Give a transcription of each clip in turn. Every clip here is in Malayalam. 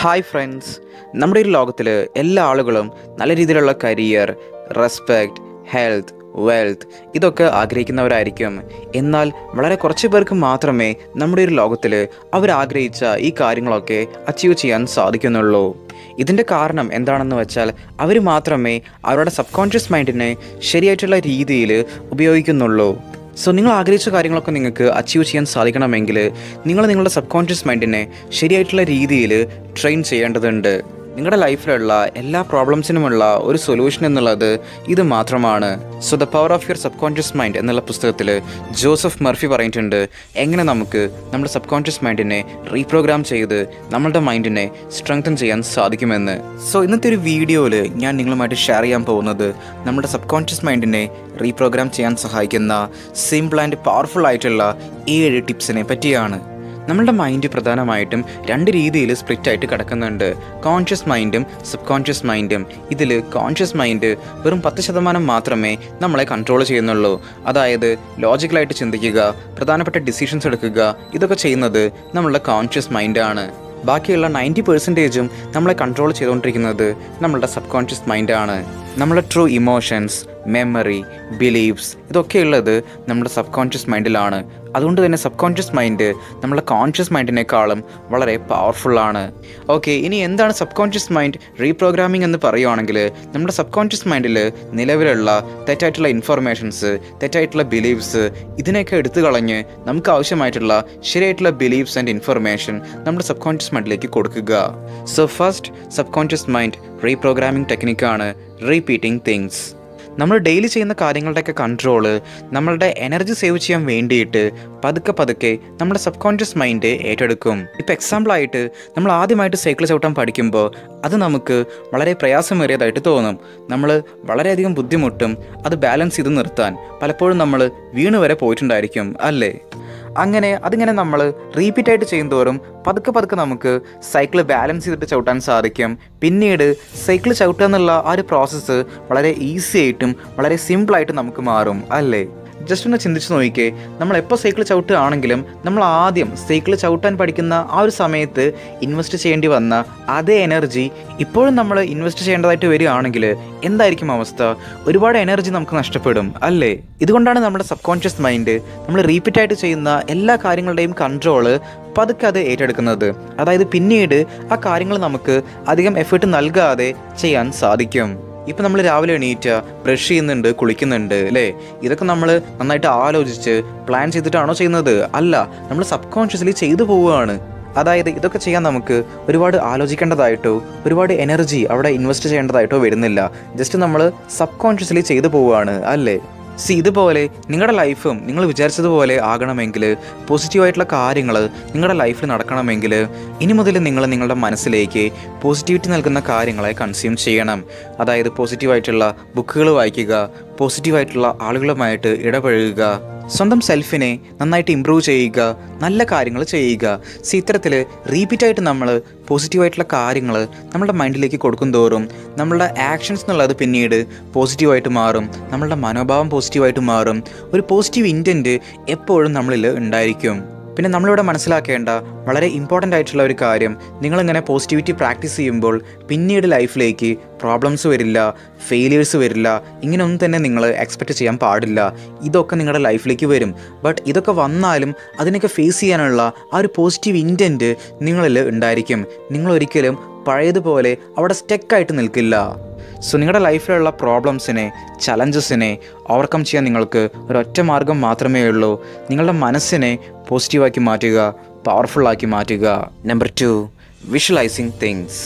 ഹായ് ഫ്രണ്ട്സ്, നമ്മുടെ ഈ ലോകത്തിൽ എല്ലാ ആളുകളും നല്ല രീതിയിലുള്ള കരിയർ, റെസ്പെക്റ്റ്, ഹെൽത്ത്, വെൽത്ത് ഇതൊക്കെ ആഗ്രഹിക്കുന്നവരായിരിക്കും. എന്നാൽ വളരെ കുറച്ച് പേർക്ക് മാത്രമേ നമ്മുടെ ഒരു ലോകത്തിൽ അവരാഗ്രഹിച്ച ഈ കാര്യങ്ങളൊക്കെ അച്ചീവ് ചെയ്യാൻ സാധിക്കുന്നുള്ളൂ. ഇതിൻ്റെ കാരണം എന്താണെന്ന് വെച്ചാൽ അവർ മാത്രമേ അവരുടെ സബ് കോൺഷ്യസ് മൈൻഡിനെ ശരിയായിട്ടുള്ള രീതിയിൽ ഉപയോഗിക്കുന്നുള്ളൂ. സോ നിങ്ങൾ ആഗ്രഹിച്ച കാര്യങ്ങളൊക്കെ നിങ്ങൾക്ക് അച്ചീവ് ചെയ്യാൻ സാധിക്കണമെങ്കിൽ നിങ്ങൾ നിങ്ങളുടെ സബ് കോൺഷ്യസ് മൈൻഡിനെ ശരിയായിട്ടുള്ള രീതിയിൽ ട്രെയിൻ ചെയ്യേണ്ടതുണ്ട്. നിങ്ങളുടെ ലൈഫിലുള്ള എല്ലാ പ്രോബ്ലംസിനുമുള്ള ഒരു സൊല്യൂഷൻ എന്നുള്ളത് ഇത് മാത്രമാണ്. So the power of your subconscious mind എന്നുള്ള പുസ്തകത്തിൽ ജോസഫ് മർഫി പറഞ്ഞിട്ടുണ്ട് എങ്ങനെ നമുക്ക് നമ്മുടെ സബ് കോൺഷ്യസ് മൈൻഡിനെ റീപ്രോഗ്രാം ചെയ്ത് നമ്മളുടെ മൈൻഡിനെ സ്ട്രെങ്തൻ ചെയ്യാൻ സാധിക്കുമെന്ന്. സോ ഇന്നത്തെ ഒരു വീഡിയോയിൽ ഞാൻ നിങ്ങളുമായിട്ട് ഷെയർ ചെയ്യാൻ പോകുന്നത് നമ്മുടെ സബ് കോൺഷ്യസ് മൈൻഡിനെ റീപ്രോഗ്രാം ചെയ്യാൻ സഹായിക്കുന്ന സിമ്പിൾ ആൻഡ് പവർഫുൾ ആയിട്ടുള്ള 7 ടിപ്സിനെ പറ്റിയാണ്. നമ്മളുടെ മൈൻഡ് പ്രധാനമായിട്ടും 2 രീതിയിൽ സ്പ്ലിറ്റ് ആയിട്ട് കിടക്കുന്നുണ്ട്, കോൺഷ്യസ് മൈൻഡും സബ് കോൺഷ്യസ് മൈൻഡും. ഇതിൽ കോൺഷ്യസ് മൈൻഡ് വെറും 10% മാത്രമേ നമ്മളെ കൺട്രോൾ ചെയ്യുന്നുള്ളൂ. അതായത് ലോജിക്കലായിട്ട് ചിന്തിക്കുക, പ്രധാനപ്പെട്ട ഡിസിഷൻസ് എടുക്കുക, ഇതൊക്കെ ചെയ്യുന്നത് നമ്മളുടെ കോൺഷ്യസ് മൈൻഡാണ്. ബാക്കിയുള്ള 90% നമ്മളെ കൺട്രോൾ ചെയ്തുകൊണ്ടിരിക്കുന്നത് നമ്മളുടെ സബ് കോൺഷ്യസ് മൈൻഡാണ്. നമ്മുടെ ട്രൂ ഇമോഷൻസ്, മെമ്മറി, ബിലീഫ്സ് ഇതൊക്കെയുള്ളത് നമ്മുടെ സബ് കോൺഷ്യസ് മൈൻഡിലാണ്. അതുകൊണ്ട് തന്നെ സബ് കോൺഷ്യസ് മൈൻഡ് നമ്മുടെ കോൺഷ്യസ് മൈൻഡിനേക്കാളും വളരെ പവർഫുള്ളാണ്. ഓക്കെ, ഇനി എന്താണ് സബ് കോൺഷ്യസ് മൈൻഡ് റീപ്രോഗ്രാമിംഗ് എന്ന് പറയുവാണെങ്കിൽ, നമ്മുടെ സബ് കോൺഷ്യസ് മൈൻഡിൽ നിലവിലുള്ള തെറ്റായിട്ടുള്ള ഇൻഫർമേഷൻസ്, തെറ്റായിട്ടുള്ള ബിലീഫ്സ് ഇതിനെയൊക്കെ എടുത്തു കളഞ്ഞ് നമുക്ക് ആവശ്യമായിട്ടുള്ള ശരിയായിട്ടുള്ള ബിലീഫ്സ് ആൻഡ് ഇൻഫർമേഷൻ നമ്മുടെ സബ് കോൺഷ്യസ് മൈൻഡിലേക്ക് കൊടുക്കുക. So first subconscious mind reprogramming ടെക്നിക്കാണ് റീപീറ്റിംഗ് തിങ്സ്. നമ്മൾ ഡെയിലി ചെയ്യുന്ന കാര്യങ്ങളുടെയൊക്കെ കൺട്രോള് നമ്മളുടെ എനർജി സേവ് ചെയ്യാൻ വേണ്ടിയിട്ട് പതുക്കെ നമ്മുടെ സബ് കോൺഷ്യസ് മൈൻഡ് ഏറ്റെടുക്കും. ഇപ്പോൾ എക്സാമ്പിളായിട്ട് നമ്മൾ ആദ്യമായിട്ട് സൈക്കിൾ ചവിട്ടാൻ പഠിക്കുമ്പോൾ അത് നമുക്ക് വളരെ പ്രയാസമേറിയതായിട്ട് തോന്നും. നമ്മൾ വളരെയധികം ബുദ്ധിമുട്ടും അത് ബാലൻസ് ചെയ്ത് നിർത്താൻ. പലപ്പോഴും നമ്മൾ വീണ് വരെ പോയിട്ടുണ്ടായിരിക്കും, അല്ലേ? അതിങ്ങനെ നമ്മൾ റിപ്പീറ്റായിട്ട് ചെയ്യുന്തോറും പതുക്കെ നമുക്ക് സൈക്കിൾ ബാലൻസ് ചെയ്തിട്ട് ചവിട്ടാൻ സാധിക്കും. പിന്നീട് സൈക്കിൾ ചവിട്ടുക എന്നുള്ള ആ ഒരു പ്രോസസ്സ് വളരെ ഈസി ആയിട്ടും വളരെ സിമ്പിളായിട്ട് നമുക്ക് മാറും, അല്ലേ? ജസ്റ്റ് ഒന്ന് ചിന്തിച്ച് നോക്കിക്കേ, നമ്മൾ എപ്പോൾ സൈക്കിൾ ചവിട്ടുകയാണെങ്കിലും നമ്മൾ ആദ്യം സൈക്കിൾ ചവിട്ടാൻ പഠിക്കുന്ന ആ ഒരു സമയത്ത് ഇൻവെസ്റ്റ് ചെയ്യേണ്ടി വന്ന അതേ എനർജി ഇപ്പോഴും നമ്മൾ ഇൻവെസ്റ്റ് ചെയ്യേണ്ടതായിട്ട് വരികയാണെങ്കിൽ എന്തായിരിക്കും അവസ്ഥ? ഒരുപാട് എനർജി നമുക്ക് നഷ്ടപ്പെടും, അല്ലേ? ഇതുകൊണ്ടാണ് നമ്മുടെ സബ് കോൺഷ്യസ് മൈൻഡ് നമ്മൾ റിപ്പീറ്റായിട്ട് ചെയ്യുന്ന എല്ലാ കാര്യങ്ങളുടെയും കൺട്രോള് പതുക്കെ അത് ഏറ്റെടുക്കുന്നത്. അതായത് പിന്നീട് ആ കാര്യങ്ങൾ നമുക്ക് അധികം എഫേർട്ട് നൽകാതെ ചെയ്യാൻ സാധിക്കും. ഇപ്പം നമ്മൾ രാവിലെ എണീറ്റ് ബ്രഷ് ചെയ്യുന്നുണ്ട്, കുളിക്കുന്നുണ്ട്, അല്ലേ? ഇതൊക്കെ നമ്മൾ നന്നായിട്ട് ആലോചിച്ച് പ്ലാൻ ചെയ്തിട്ടാണോ ചെയ്യുന്നത്? അല്ല, നമ്മൾ സബ് കോൺഷ്യസ്ലി ചെയ്തു പോവുകയാണ്. അതായത് ഇതൊക്കെ ചെയ്യാൻ നമുക്ക് ഒരുപാട് ആലോചിക്കേണ്ടതായിട്ടോ ഒരുപാട് എനർജി അവിടെ ഇൻവെസ്റ്റ് ചെയ്യേണ്ടതായിട്ടോ വരുന്നില്ല. ജസ്റ്റ് നമ്മൾ സബ് കോൺഷ്യസ്ലി ചെയ്തു പോവുകയാണ്, അല്ലേ? ഇതുപോലെ നിങ്ങളുടെ ലൈഫും നിങ്ങൾ വിചാരിച്ചതുപോലെ ആകണമെങ്കിൽ, പോസിറ്റീവായിട്ടുള്ള കാര്യങ്ങൾ നിങ്ങളുടെ ലൈഫിൽ നടക്കണമെങ്കിൽ ഇനി മുതൽ നിങ്ങൾ നിങ്ങളുടെ മനസ്സിലേക്ക് പോസിറ്റിവിറ്റി നൽകുന്ന കാര്യങ്ങളെ കൺസ്യൂം ചെയ്യണം. അതായത് പോസിറ്റീവായിട്ടുള്ള ബുക്കുകൾ വായിക്കുക, പോസിറ്റീവായിട്ടുള്ള ആളുകളുമായിട്ട് ഇടപഴകുക, സ്വന്തം സെൽഫിനെ നന്നായിട്ട് ഇമ്പ്രൂവ് ചെയ്യുക, നല്ല കാര്യങ്ങൾ ചെയ്യുക. ഇത്തരത്തിൽ റിപ്പീറ്റായിട്ട് നമ്മൾ പോസിറ്റീവായിട്ടുള്ള കാര്യങ്ങൾ നമ്മുടെ മൈൻഡിലേക്ക് കൊടുക്കും തോറും നമ്മളുടെ ആക്ഷൻസ് എന്നുള്ളത് പിന്നീട് പോസിറ്റീവായിട്ട് മാറും, നമ്മളുടെ മനോഭാവം പോസിറ്റീവായിട്ട് മാറും. ഒരു പോസിറ്റീവ് ഇൻറ്റൻറ്റ് എപ്പോഴും നമ്മളിൽ ഉണ്ടായിരിക്കും. പിന്നെ നമ്മളിവിടെ മനസ്സിലാക്കേണ്ട വളരെ ഇമ്പോർട്ടൻ്റ് ആയിട്ടുള്ള ഒരു കാര്യം, നിങ്ങളിങ്ങനെ പോസിറ്റിവിറ്റി പ്രാക്ടീസ് ചെയ്യുമ്പോൾ പിന്നീട് ലൈഫിലേക്ക് പ്രോബ്ലംസ് വരില്ല, ഫെയിലിയേഴ്സ് വരില്ല, ഇങ്ങനെയൊന്നും തന്നെ നിങ്ങൾ എക്സ്പെക്റ്റ് ചെയ്യാൻ പാടില്ല. ഇതൊക്കെ നിങ്ങളുടെ ലൈഫിലേക്ക് വരും. ബട്ട് ഇതൊക്കെ വന്നാലും അതിനൊക്കെ ഫേസ് ചെയ്യാനുള്ള ആ ഒരു പോസിറ്റീവ് ഇൻറ്റൻറ്റ് നിങ്ങളിൽ ഉണ്ടായിരിക്കും. നിങ്ങളൊരിക്കലും പഴയതുപോലെ അവിടെ സ്റ്റക്കായിട്ട് നിൽക്കില്ല. നിങ്ങളുടെ ലൈഫിലുള്ള പ്രോബ്ലംസിനെ, ചലഞ്ചസിനെ ഓവർകം ചെയ്യാൻ നിങ്ങൾക്ക് ഒരൊറ്റ മാർഗം മാത്രമേ ഉള്ളൂ. നിങ്ങളുടെ മനസ്സിനെ പോസിറ്റീവാക്കി മാറ്റുക, പവർഫുള്ളാക്കി മാറ്റുക. Number 2, visualizing things.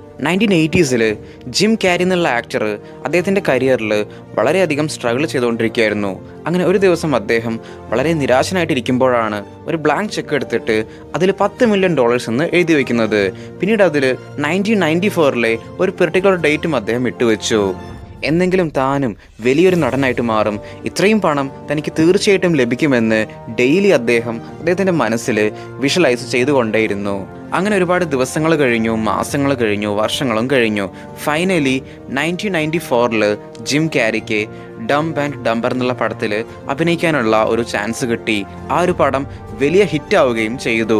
1980s Jim Carrey എന്നുള്ള ആക്ടർ അദ്ദേഹത്തിൻ്റെ കരിയറിൽ വളരെയധികം സ്ട്രഗിൾ ചെയ്തുകൊണ്ടിരിക്കുകയായിരുന്നു. അങ്ങനെ ഒരു ദിവസം അദ്ദേഹം വളരെ നിരാശനായിട്ടിരിക്കുമ്പോഴാണ് ഒരു ബ്ലാങ്ക് ചെക്ക് എടുത്തിട്ട് അതിൽ $10 മില്യൺ എന്ന് എഴുതി വയ്ക്കുന്നത്. പിന്നീട് അതിൽ 1994 ഒരു പെർട്ടിക്കുലർ ഡേറ്റും അദ്ദേഹം ഇട്ടുവെച്ചു. എന്നെങ്കിലും താനും വലിയൊരു നടനായിട്ട് മാറും, ഇത്രയും പണം തനിക്ക് തീർച്ചയായിട്ടും ലഭിക്കുമെന്ന് ഡെയിലി അദ്ദേഹത്തിൻ്റെ മനസ്സിൽ വിഷ്വലൈസ് ചെയ്തുകൊണ്ടേയിരുന്നു. അങ്ങനെ ഒരുപാട് ദിവസങ്ങൾ കഴിഞ്ഞു, മാസങ്ങൾ കഴിഞ്ഞു, വർഷങ്ങളും കഴിഞ്ഞു. ഫൈനലി 1994 ജിം ക്യാരിക്ക് ഡംബ് ആൻഡ് ഡംബർ എന്നുള്ള പടത്തിൽ അഭിനയിക്കാനുള്ള ഒരു ചാൻസ് കിട്ടി. ആ ഒരു പടം വലിയ ഹിറ്റാവുകയും ചെയ്തു.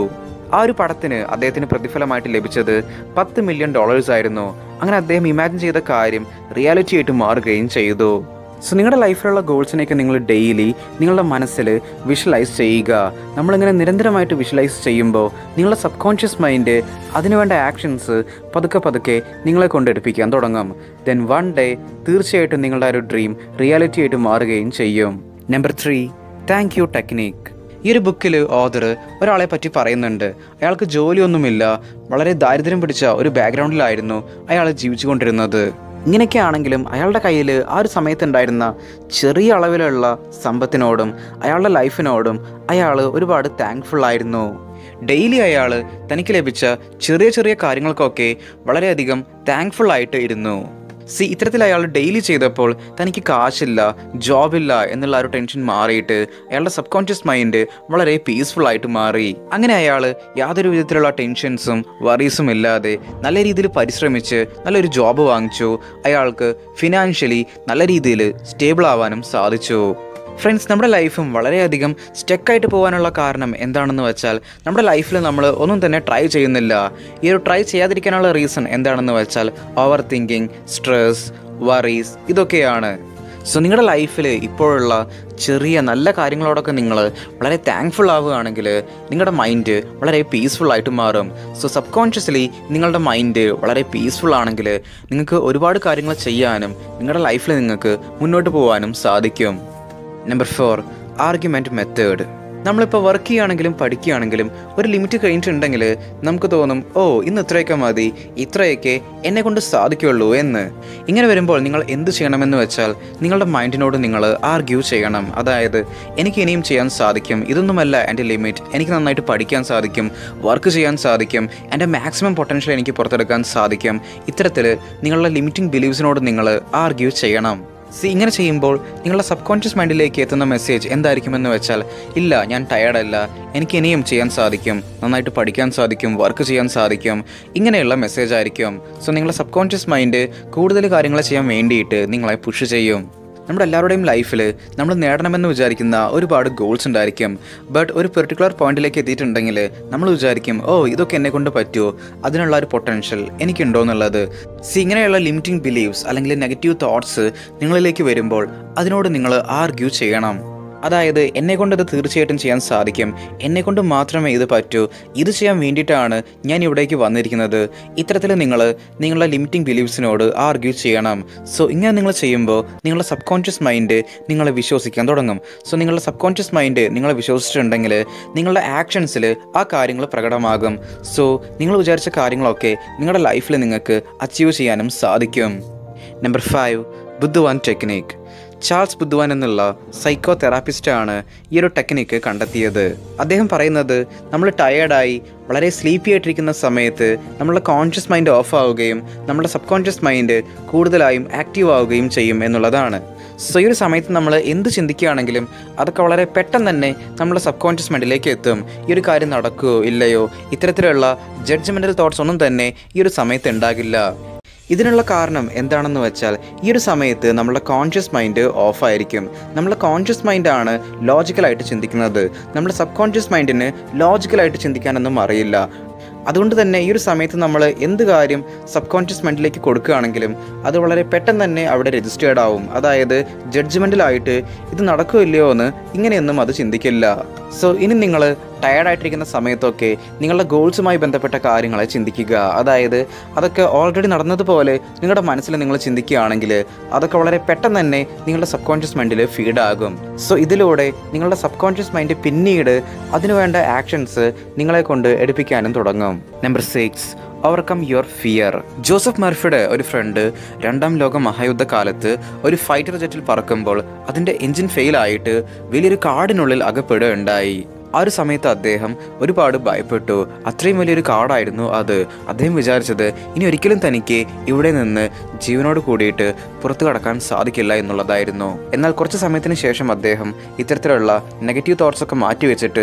ആ ഒരു പടത്തിന് അദ്ദേഹത്തിന് പ്രതിഫലമായിട്ട് ലഭിച്ചത് $10 മില്യൺ ആയിരുന്നു. അങ്ങനെ അദ്ദേഹം ഇമാജിൻ ചെയ്ത കാര്യം റിയാലിറ്റി ആയിട്ട് മാറുകയും ചെയ്തു. സോ നിങ്ങളുടെ ലൈഫിലുള്ള ഗോൾസിനെയൊക്കെ നിങ്ങൾ ഡെയിലി നിങ്ങളുടെ മനസ്സിൽ വിഷ്വലൈസ് ചെയ്യുക. നമ്മളിങ്ങനെ നിരന്തരമായിട്ട് വിഷ്വലൈസ് ചെയ്യുമ്പോൾ നിങ്ങളുടെ സബ് കോൺഷ്യസ് മൈൻഡ് അതിനുവേണ്ട ആക്ഷൻസ് പതുക്കെ നിങ്ങളെ കൊണ്ടെടുപ്പിക്കാൻ തുടങ്ങും. ദെൻ വൺ ഡേ തീർച്ചയായിട്ടും നിങ്ങളുടെ ആ ഒരു ഡ്രീം റിയാലിറ്റി ആയിട്ട് മാറുകയും ചെയ്യും. Number 3, thank you technique. ഈ ഒരു ബുക്കിൽ ഓഥർ ഒരാളെ പറ്റി പറയുന്നുണ്ട്. അയാൾക്ക് ജോലിയൊന്നുമില്ല, വളരെ ദാരിദ്ര്യം പിടിച്ച ഒരു ബാക്ക്ഗ്രൗണ്ടിലായിരുന്നു അയാൾ ജീവിച്ചുകൊണ്ടിരുന്നത്. ഇങ്ങനെയൊക്കെ ആണെങ്കിലും അയാളുടെ കയ്യിൽ ആ ഒരു സമയത്തുണ്ടായിരുന്ന ചെറിയ അളവിലുള്ള സമ്പത്തിനോടും അയാളുടെ ലൈഫിനോടും അയാൾ ഒരുപാട് താങ്ക്ഫുൾ ആയിരുന്നു. ഡെയിലി അയാൾ തനിക്ക് ലഭിച്ച ചെറിയ കാര്യങ്ങൾക്കൊക്കെ വളരെയധികം താങ്ക്ഫുൾ ആയിട്ട് ഇരുന്നു. ഇത്തരത്തിൽ അയാൾ ഡെയിലി ചെയ്തപ്പോൾ തനിക്ക് കാശില്ല, ജോബില്ല എന്നുള്ള ഒരു ടെൻഷൻ മാറിയിട്ട് അയാളുടെ സബ് കോൺഷ്യസ് മൈൻഡ് വളരെ പീസ്ഫുൾ ആയിട്ട് മാറി. അങ്ങനെ അയാൾ യാതൊരു വിധത്തിലുള്ള ടെൻഷൻസും വറീസും ഇല്ലാതെ നല്ല രീതിയിൽ പരിശ്രമിച്ച് നല്ലൊരു ജോബ് വാങ്ങിച്ചു. അയാൾക്ക് ഫിനാൻഷ്യലി നല്ല രീതിയിൽ സ്റ്റേബിൾ ആവാനും സാധിച്ചു. ഫ്രണ്ട്സ്, നമ്മുടെ ലൈഫും വളരെയധികം സ്റ്റക്കായിട്ട് പോകാനുള്ള കാരണം എന്താണെന്ന് വെച്ചാൽ നമ്മുടെ ലൈഫിൽ നമ്മൾ ഒന്നും തന്നെ ട്രൈ ചെയ്യുന്നില്ല. ഈ ഒരു ട്രൈ ചെയ്യാതിരിക്കാനുള്ള റീസൺ എന്താണെന്ന് വെച്ചാൽ ഓവർ തിങ്കിങ്, സ്ട്രെസ്, വറീസ് ഇതൊക്കെയാണ്. സോ നിങ്ങളുടെ ലൈഫിൽ ഇപ്പോഴുള്ള ചെറിയ നല്ല കാര്യങ്ങളോടൊക്കെ നിങ്ങൾ വളരെ താങ്ക്ഫുൾ ആവുകയാണെങ്കിൽ നിങ്ങളുടെ മൈൻഡ് വളരെ പീസ്ഫുൾ ആയിട്ട് മാറും. സോ സബ് കോൺഷ്യസ്ലി നിങ്ങളുടെ മൈൻഡ് വളരെ പീസ്ഫുൾ ആണെങ്കിൽ നിങ്ങൾക്ക് ഒരുപാട് കാര്യങ്ങൾ ചെയ്യാനും നിങ്ങളുടെ ലൈഫിൽ നിങ്ങൾക്ക് മുന്നോട്ട് പോകാനും സാധിക്കും. Number 4, argument method. നമ്മളിപ്പോൾ വർക്ക് ചെയ്യുകയാണെങ്കിലും പഠിക്കുകയാണെങ്കിലും ഒരു ലിമിറ്റ് കഴിഞ്ഞിട്ടുണ്ടെങ്കിൽ നമുക്ക് തോന്നും, ഇന്ന് ഇത്രയൊക്കെ മതി, ഇത്രയൊക്കെ എന്നെ കൊണ്ട് സാധിക്കുള്ളൂ എന്ന്. ഇങ്ങനെ വരുമ്പോൾ നിങ്ങൾ എന്ത് ചെയ്യണമെന്ന് വെച്ചാൽ നിങ്ങളുടെ മൈൻഡിനോട് നിങ്ങൾ ആർഗ്യൂ ചെയ്യണം. അതായത് എനിക്ക് ഇനിയും ചെയ്യാൻ സാധിക്കും, ഇതൊന്നുമല്ല എൻ്റെ ലിമിറ്റ്, എനിക്ക് നന്നായിട്ട് പഠിക്കാൻ സാധിക്കും, വർക്ക് ചെയ്യാൻ സാധിക്കും, എൻ്റെ മാക്സിമം പൊട്ടൻഷ്യൽ എനിക്ക് പുറത്തെടുക്കാൻ സാധിക്കും. ഇത്തരത്തിൽ നിങ്ങളുടെ ലിമിറ്റിംഗ് ബിലീവ്സിനോട് നിങ്ങൾ ആർഗ്യൂ ചെയ്യണം. ഇങ്ങനെ ചെയ്യുമ്പോൾ നിങ്ങളുടെ സബ് കോൺഷ്യസ് മൈൻഡിലേക്ക് എത്തുന്ന മെസ്സേജ് എന്തായിരിക്കുമെന്ന് വെച്ചാൽ, ഇല്ല ഞാൻ ടയേർഡല്ല, എനിക്ക് ഇനിയും ചെയ്യാൻ സാധിക്കും, നന്നായിട്ട് പഠിക്കാൻ സാധിക്കും, വർക്ക് ചെയ്യാൻ സാധിക്കും, ഇങ്ങനെയുള്ള മെസ്സേജ് ആയിരിക്കും. സോ നിങ്ങളുടെ സബ് കോൺഷ്യസ് മൈൻഡ് കൂടുതൽ കാര്യങ്ങൾ ചെയ്യാൻ വേണ്ടിയിട്ട് നിങ്ങളെ പുഷ് ചെയ്യും. നമ്മുടെ എല്ലാവരുടെയും ലൈഫിൽ നമ്മൾ നേടണമെന്ന് വിചാരിക്കുന്ന ഒരുപാട് ഗോൾസ് ഉണ്ടായിരിക്കും. ബട്ട് ഒരു പെർട്ടിക്കുലർ പോയിന്റിലേക്ക് എത്തിയിട്ടുണ്ടെങ്കിൽ നമ്മൾ വിചാരിക്കും, ഇതൊക്കെ എന്നെ കൊണ്ട് പറ്റുമോ, അതിനുള്ള ഒരു പൊട്ടൻഷ്യൽ എനിക്കുണ്ടോ എന്നുള്ളത്. ഇങ്ങനെയുള്ള ലിമിറ്റിംഗ് ബിലീവ്സ് അല്ലെങ്കിൽ നെഗറ്റീവ് തോട്ട്സ് നിങ്ങളിലേക്ക് വരുമ്പോൾ അതിനോട് നിങ്ങൾ ആർഗ്യൂ ചെയ്യണം. അതായത് എന്നെക്കൊണ്ട് ഇത് തീർച്ചയായിട്ടും ചെയ്യാൻ സാധിക്കും, എന്നെക്കൊണ്ട് മാത്രമേ ഇത് പറ്റൂ, ഇത് ചെയ്യാൻ വേണ്ടിയിട്ടാണ് ഞാൻ ഇവിടേക്ക് വന്നിരിക്കുന്നത്. ഇത്തരത്തിൽ നിങ്ങൾ നിങ്ങളുടെ ലിമിറ്റിംഗ് ബിലീവ്സിനോട് ആർഗ്യൂ ചെയ്യണം. സോ ഇങ്ങനെ നിങ്ങൾ ചെയ്യുമ്പോൾ നിങ്ങളുടെ സബ് കോൺഷ്യസ് മൈൻഡ് നിങ്ങളെ വിശ്വസിക്കാൻ തുടങ്ങും. സോ നിങ്ങളുടെ സബ് കോൺഷ്യസ് മൈൻഡ് നിങ്ങളെ വിശ്വസിച്ചിട്ടുണ്ടെങ്കിൽ നിങ്ങളുടെ ആക്ഷൻസിൽ ആ കാര്യങ്ങൾ പ്രകടമാകും. സോ നിങ്ങൾ വിചാരിച്ച കാര്യങ്ങളൊക്കെ നിങ്ങളുടെ ലൈഫിൽ നിങ്ങൾക്ക് അച്ചീവ് ചെയ്യാനും സാധിക്കും. Number 5, Baudouin technique. Charles Baudouin എന്നുള്ള സൈക്കോ തെറാപ്പിസ്റ്റാണ് ഈ ഒരു ടെക്നിക്ക് കണ്ടെത്തിയത്. അദ്ദേഹം പറയുന്നത് നമ്മൾ ടയേർഡായി വളരെ സ്ലീപ്പി ആയിട്ടിരിക്കുന്ന സമയത്ത് നമ്മളുടെ കോൺഷ്യസ് മൈൻഡ് ഓഫ് ആവുകയും നമ്മുടെ സബ് കോൺഷ്യസ് മൈൻഡ് കൂടുതലായും ആക്റ്റീവ് ആവുകയും ചെയ്യും എന്നുള്ളതാണ്. സോ ഈ ഒരു സമയത്ത് നമ്മൾ എന്ത് ചിന്തിക്കുകയാണെങ്കിലും അതൊക്കെ വളരെ പെട്ടെന്ന് തന്നെ നമ്മുടെ സബ് കോൺഷ്യസ് മൈൻഡിലേക്ക് എത്തും. ഈ ഒരു കാര്യം നടക്കുമോ ഇല്ലയോ, ഇത്തരത്തിലുള്ള ജഡ്ജ്മെൻ്റൽ തോട്ട്സ് ഒന്നും തന്നെ ഈ ഒരു സമയത്ത് ഉണ്ടാകില്ല. ഇതിനുള്ള കാരണം എന്താണെന്ന് വെച്ചാൽ ഈ ഒരു സമയത്ത് നമ്മുടെ കോൺഷ്യസ് മൈൻഡ് ഓഫായിരിക്കും. നമ്മുടെ കോൺഷ്യസ് മൈൻഡാണ് ലോജിക്കലായിട്ട് ചിന്തിക്കുന്നത്. നമ്മുടെ സബ് കോൺഷ്യസ് മൈൻഡിന് ലോജിക്കലായിട്ട് ചിന്തിക്കാനൊന്നും അറിയില്ല. അതുകൊണ്ട് തന്നെ ഈ ഒരു സമയത്ത് നമ്മൾ എന്ത് കാര്യം സബ് കോൺഷ്യസ് മൈൻഡിലേക്ക് കൊടുക്കുകയാണെങ്കിലും അത് വളരെ പെട്ടെന്ന് തന്നെ അവിടെ രജിസ്റ്റേർഡ് ആവും. അതായത് ജഡ്ജ്മെൻറ്റലായിട്ട് ഇത് നടക്കുമോ ഇല്ലയോ എന്ന് ഇങ്ങനെയൊന്നും അത് ചിന്തിക്കില്ല. സോ ഇനി നിങ്ങൾ ടയർഡായിട്ടിരിക്കുന്ന സമയത്തൊക്കെ നിങ്ങളുടെ ഗോൾസുമായി ബന്ധപ്പെട്ട കാര്യങ്ങളെ ചിന്തിക്കുക. അതായത് അതൊക്കെ ഓൾറെഡി നടന്നതുപോലെ നിങ്ങളുടെ മനസ്സിൽ നിങ്ങൾ ചിന്തിക്കുകയാണെങ്കിൽ അതൊക്കെ വളരെ പെട്ടെന്ന് തന്നെ നിങ്ങളുടെ സബ് കോൺഷ്യസ് മൈൻഡിൽ ഫീഡാകും. സോ ഇതിലൂടെ നിങ്ങളുടെ സബ് കോൺഷ്യസ് മൈൻഡ് പിന്നീട് അതിനുവേണ്ട ആക്ഷൻസ് നിങ്ങളെ കൊണ്ട് എടുപ്പിക്കാനും തുടങ്ങും. Number 6, overcome your fear. Joseph മർഫിയുടെ ഒരു ഫ്രണ്ട് 2ാം ലോക മഹായുദ്ധകാലത്ത് ഒരു ഫൈറ്റർ ജെറ്റിൽ പറക്കുമ്പോൾ അതിൻ്റെ എൻജിൻ ഫെയിലായിട്ട് വലിയൊരു കാടിനുള്ളിൽ അകപ്പെടുകയുണ്ടായി. ആ ഒരു സമയത്ത് അദ്ദേഹം ഒരുപാട് ഭയപ്പെട്ടു. അത്രയും വലിയൊരു കാടായിരുന്നു അത്. അദ്ദേഹം വിചാരിച്ചത് ഇനി ഒരിക്കലും തനിക്ക് ഇവിടെ നിന്ന് ജീവനോട് കൂടിയിട്ട് പുറത്തു കടക്കാൻ സാധിക്കില്ല എന്നുള്ളതായിരുന്നു. എന്നാൽ കുറച്ച് സമയത്തിന് ശേഷം അദ്ദേഹം ഇത്തരത്തിലുള്ള നെഗറ്റീവ് തോട്ട്സൊക്കെ മാറ്റിവെച്ചിട്ട്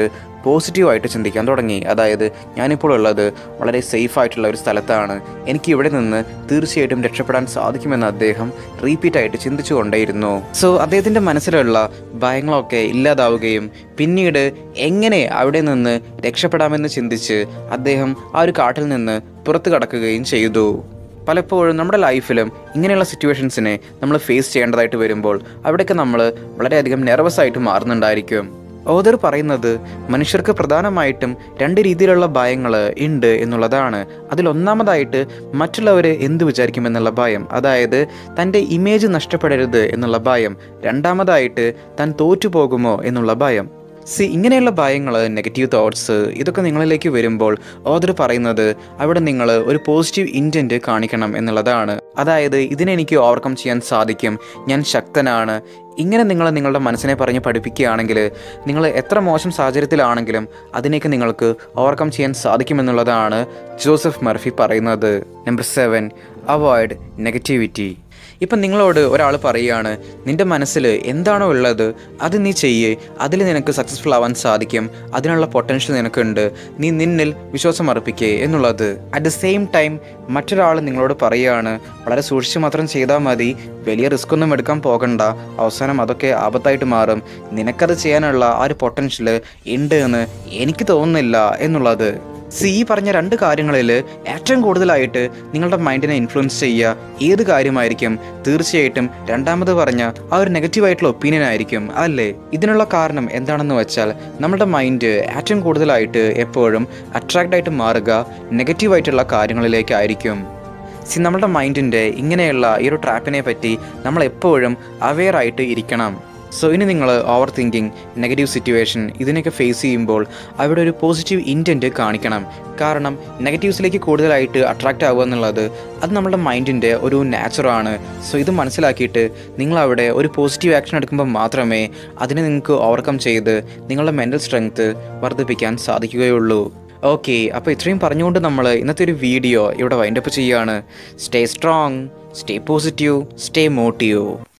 പോസിറ്റീവായിട്ട് ചിന്തിക്കാൻ തുടങ്ങി. അതായത് ഞാനിപ്പോൾ ഉള്ളത് വളരെ സേഫ് ആയിട്ടുള്ള ഒരു സ്ഥലത്താണ്, എനിക്ക് ഇവിടെ നിന്ന് തീർച്ചയായിട്ടും രക്ഷപ്പെടാൻ സാധിക്കുമെന്ന് അദ്ദേഹം റിപ്പീറ്റായിട്ട് ചിന്തിച്ചു കൊണ്ടേയിരുന്നു. സോ അദ്ദേഹത്തിൻ്റെ മനസ്സിലുള്ള ഭയങ്ങളൊക്കെ ഇല്ലാതാവുകയും പിന്നീട് എങ്ങനെ അവിടെ നിന്ന് രക്ഷപ്പെടാമെന്ന് ചിന്തിച്ച് അദ്ദേഹം ആ ഒരു കാട്ടിൽ നിന്ന് പുറത്തു കടക്കുകയും ചെയ്തു. പലപ്പോഴും നമ്മുടെ ലൈഫിലും ഇങ്ങനെയുള്ള സിറ്റുവേഷൻസിനെ നമ്മൾ ഫേസ് ചെയ്യേണ്ടതായിട്ട് വരുമ്പോൾ അവിടെയൊക്കെ നമ്മൾ വളരെയധികം നെർവസ് ആയിട്ട് മാറുന്നുണ്ടായിരിക്കും. ഓതർ പറയുന്നത് മനുഷ്യർക്ക് പ്രധാനമായിട്ടും 2 രീതിയിലുള്ള ഭയങ്ങൾ ഉണ്ട് എന്നുള്ളതാണ്. അതിലൊന്നാമതായിട്ട് മറ്റുള്ളവർ എന്ത് വിചാരിക്കുമെന്നുള്ള ഭയം, അതായത് തൻ്റെ ഇമേജ് നഷ്ടപ്പെടരുത് എന്നുള്ള ഭയം. രണ്ടാമതായിട്ട് താൻ തോറ്റുപോകുമോ എന്നുള്ള ഭയം. ഇങ്ങനെയുള്ള ഭയങ്ങൾ, നെഗറ്റീവ് തോട്ട്സ്, ഇതൊക്കെ നിങ്ങളിലേക്ക് വരുമ്പോൾ ഓതർ പറയുന്നത് അവിടെ നിങ്ങൾ ഒരു പോസിറ്റീവ് ഇൻറ്റൻറ്റ് കാണിക്കണം എന്നുള്ളതാണ്. അതായത് ഇതിനെനിക്ക് ഓവർകം ചെയ്യാൻ സാധിക്കും, ഞാൻ ശക്തനാണ്. ഇങ്ങനെ നിങ്ങൾ നിങ്ങളുടെ മനസ്സിനെ പറഞ്ഞ് പഠിപ്പിക്കുകയാണെങ്കിൽ നിങ്ങൾ എത്ര മോശം സാഹചര്യത്തിലാണെങ്കിലും അതിനേക്ക് നിങ്ങൾക്ക് ഓവർകം ചെയ്യാൻ സാധിക്കുമെന്നുള്ളതാണ് ജോസഫ് മർഫി പറയുന്നത്. Number 7, avoid negativity. ഇപ്പം നിങ്ങളോട് ഒരാൾ പറയുകയാണ്, നിൻ്റെ മനസ്സിൽ എന്താണോ ഉള്ളത് അത് നീ ചെയ്യേ, അതിൽ നിനക്ക് സക്സസ്ഫുൾ ആവാൻ സാധിക്കും, അതിനുള്ള പൊട്ടൻഷ്യൽ നിനക്കുണ്ട്, നീ നിന്നിൽ വിശ്വാസം അർപ്പിക്കേ എന്നുള്ളത്. അറ്റ് ദ സെയിം ടൈം മറ്റൊരാൾ നിങ്ങളോട് പറയുകയാണ്, വളരെ സൂക്ഷിച്ച് മാത്രം ചെയ്താൽ മതി, വലിയ റിസ്ക് ഒന്നും എടുക്കാൻ പോകണ്ട, അവസാനം അതൊക്കെ ആപത്തായിട്ട് മാറും, നിനക്കത് ചെയ്യാനുള്ള ആ ഒരു പൊട്ടൻഷ്യൽ ഉണ്ട് എന്ന് എനിക്ക് തോന്നുന്നില്ല എന്നുള്ളത്. ഈ പറഞ്ഞ 2 കാര്യങ്ങളിൽ ഏറ്റവും കൂടുതലായിട്ട് നിങ്ങളുടെ മൈൻഡിനെ ഇൻഫ്ലുവൻസ് ചെയ്യുക ഏത് കാര്യമായിരിക്കും? തീർച്ചയായിട്ടും രണ്ടാമത് പറഞ്ഞ ആ ഒരു നെഗറ്റീവായിട്ടുള്ള ഒപ്പീനിയൻ ആയിരിക്കും, അല്ലേ? ഇതിനുള്ള കാരണം എന്താണെന്ന് വെച്ചാൽ നമ്മുടെ മൈൻഡ് ഏറ്റവും കൂടുതലായിട്ട് എപ്പോഴും അട്രാക്റ്റായിട്ട് മാറുക നെഗറ്റീവായിട്ടുള്ള കാര്യങ്ങളിലേക്കായിരിക്കും. നമ്മുടെ മൈൻഡിൻ്റെ ഇങ്ങനെയുള്ള ഈ ഒരു ട്രാപ്പിനെ പറ്റി നമ്മൾ എപ്പോഴും അവെയർ ആയിട്ട് ഇരിക്കണം. സോ ഇനി നിങ്ങൾ ഓവർ തിങ്കിങ്, നെഗറ്റീവ് സിറ്റുവേഷൻ ഇതിനൊക്കെ ഫേസ് ചെയ്യുമ്പോൾ അവിടെ ഒരു പോസിറ്റീവ് ഇൻറ്റൻറ്റ് കാണിക്കണം. കാരണം നെഗറ്റീവ്സിലേക്ക് കൂടുതലായിട്ട് അട്രാക്റ്റ് ആവുക എന്നുള്ളത് അത് നമ്മുടെ മൈൻഡിൻ്റെ ഒരു നാച്ചറാണ്. സോ ഇത് മനസ്സിലാക്കിയിട്ട് നിങ്ങളവിടെ ഒരു പോസിറ്റീവ് ആക്ഷൻ എടുക്കുമ്പോൾ മാത്രമേ അതിനെ നിങ്ങൾക്ക് ഓവർകം ചെയ്ത് നിങ്ങളുടെ മെൻ്റൽ സ്ട്രെങ്ത്ത് വർദ്ധിപ്പിക്കാൻ സാധിക്കുകയുള്ളൂ. ഓക്കെ, അപ്പോൾ ഇത്രയും പറഞ്ഞുകൊണ്ട് നമ്മൾ ഇന്നത്തെ ഒരു വീഡിയോ ഇവിടെ വൈൻഡപ്പ് ചെയ്യുകയാണ്. Stay strong, stay positive, stay motive.